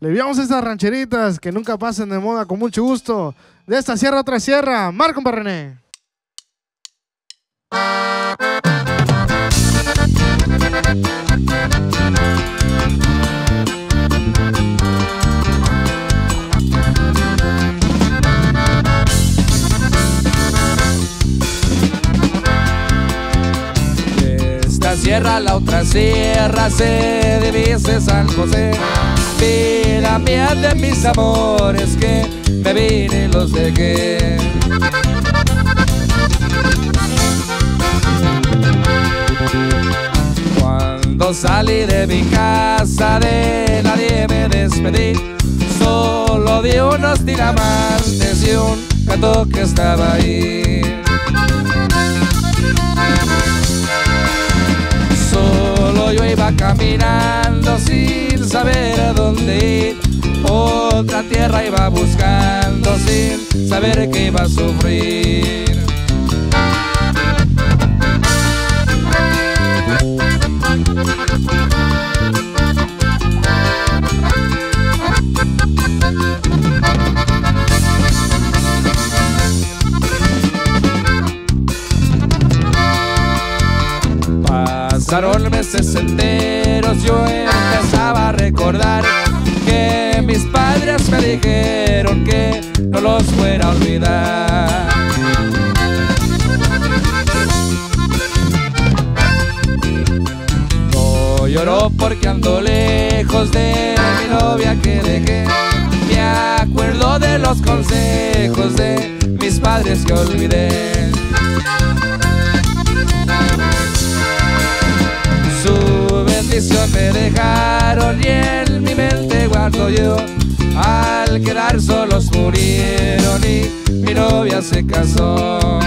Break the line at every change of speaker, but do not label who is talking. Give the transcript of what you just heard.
Le enviamos estas rancheritas que nunca pasen de moda con mucho gusto. De esta sierra a otra sierra. Marco René.
Esta sierra, la otra sierra, se divise San José. Vida mía de mis amores que me vine y los dejé. Cuando salí de mi casa de nadie me despedí. Solo vi unos diamantes y un gato que estaba ahí. Solo yo iba caminando sin saber a dónde ir. Otra tierra iba buscando sin saber que iba a sufrir. Pasaron meses enteros, yo empezaba a recordar que mis padres me dijeron que no los fuera a olvidar. No lloro porque ando lejos de mi novia que dejé. Me acuerdo de los consejos de mis padres que olvidé. Su bendición me dejaron y en mi mente guardo yo. Al quedar solos murieron y mi novia se casó.